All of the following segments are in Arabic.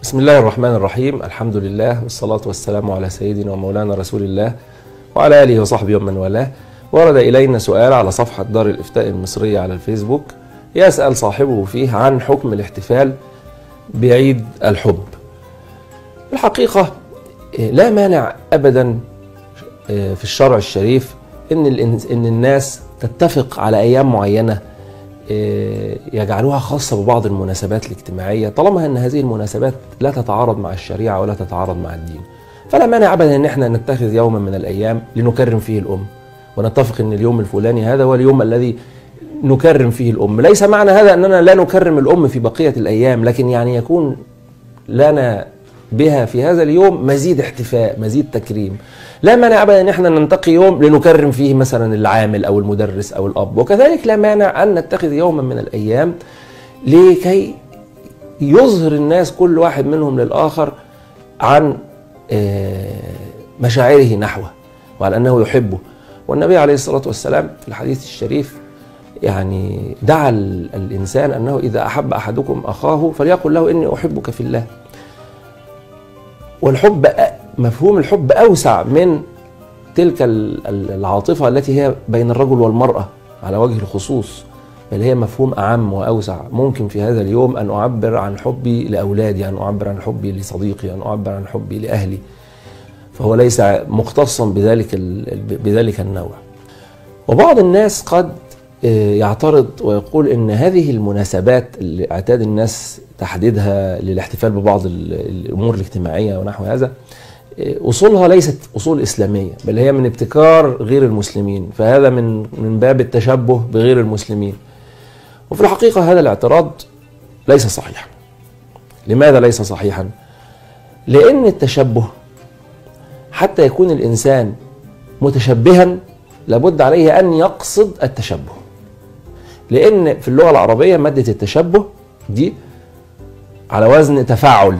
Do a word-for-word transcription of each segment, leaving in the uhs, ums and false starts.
بسم الله الرحمن الرحيم. الحمد لله والصلاة والسلام على سيدنا ومولانا رسول الله وعلى آله وصحبه ومن والاه. ورد إلينا سؤال على صفحة دار الإفتاء المصرية على الفيسبوك، يسأل صاحبه فيه عن حكم الاحتفال بعيد الحب. الحقيقة لا مانع أبدا في الشرع الشريف إن إن الناس تتفق على أيام معينة يجعلوها خاصة ببعض المناسبات الاجتماعية، طالما أن هذه المناسبات لا تتعارض مع الشريعة ولا تتعارض مع الدين. فلا مانع أبدا أن احنا نتخذ يوما من الأيام لنكرم فيه الأم، ونتفق أن اليوم الفلاني هذا هو اليوم الذي نكرم فيه الأم. ليس معنى هذا أننا لا نكرم الأم في بقية الأيام، لكن يعني يكون لنا بها في هذا اليوم مزيد احتفاء، مزيد تكريم. لا مانع ابدا ان احنا ننتقي يوم لنكرم فيه مثلا العامل او المدرس او الاب، وكذلك لا مانع ان نتخذ يوما من الايام لكي يظهر الناس كل واحد منهم للاخر عن مشاعره نحوه وعلى انه يحبه. والنبي عليه الصلاه والسلام في الحديث الشريف يعني دعا الانسان انه اذا احب احدكم اخاه فليقل له اني احبك في الله. والحب، مفهوم الحب أوسع من تلك العاطفة التي هي بين الرجل والمرأة على وجه الخصوص، بل هي مفهوم أعم وأوسع. ممكن في هذا اليوم أن أعبر عن حبي لأولادي، أن أعبر عن حبي لصديقي، أن أعبر عن حبي لأهلي، فهو ليس مختصا بذلك بذلك النوع. وبعض الناس قد يعترض ويقول إن هذه المناسبات اللي اعتاد الناس تحديدها للاحتفال ببعض الأمور الاجتماعية ونحو هذا أصولها ليست أصول إسلامية، بل هي من ابتكار غير المسلمين، فهذا من من باب التشبه بغير المسلمين. وفي الحقيقة هذا الاعتراض ليس صحيحا. لماذا ليس صحيحا؟ لأن التشبه حتى يكون الإنسان متشبها لابد عليه أن يقصد التشبه، لأن في اللغة العربية مادة التشبه دي على وزن تفاعل،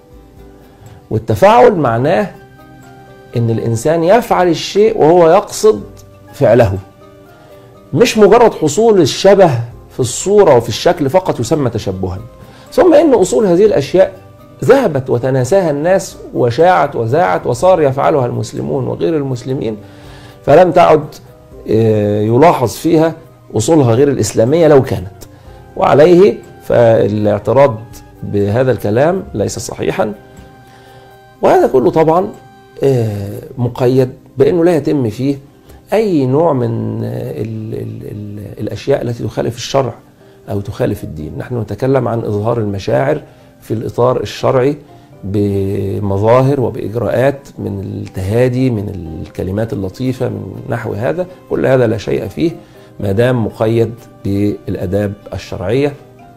والتفاعل معناه ان الانسان يفعل الشيء وهو يقصد فعله، مش مجرد حصول الشبه في الصورة وفي الشكل فقط يسمى تشبها. ثم ان اصول هذه الاشياء ذهبت وتناساها الناس وشاعت وذاعت وصار يفعلها المسلمون وغير المسلمين، فلم تعد يلاحظ فيها اصولها غير الاسلامية لو كانت. وعليه فالاعتراض بهذا الكلام ليس صحيحا. وهذا كله طبعا مقيد بأنه لا يتم فيه أي نوع من ال ال ال الأشياء التي تخالف الشرع أو تخالف الدين. نحن نتكلم عن إظهار المشاعر في الإطار الشرعي بمظاهر وبإجراءات من التهادي، من الكلمات اللطيفة، من نحو هذا. كل هذا لا شيء فيه ما دام مقيد بالآداب الشرعية.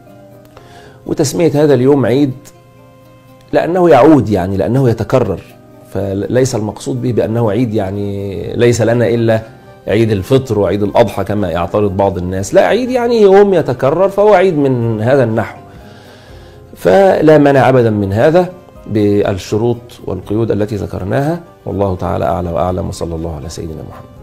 وتسمية هذا اليوم عيد لأنه يعود، يعني لأنه يتكرر، فليس المقصود به بأنه عيد يعني ليس لنا إلا عيد الفطر وعيد الأضحى كما يعترض بعض الناس. لا، عيد يعني يوم يتكرر فهو عيد من هذا النحو. فلا مانع أبدا من هذا بالشروط والقيود التي ذكرناها، والله تعالى أعلى وأعلم، وصلى الله على سيدنا محمد.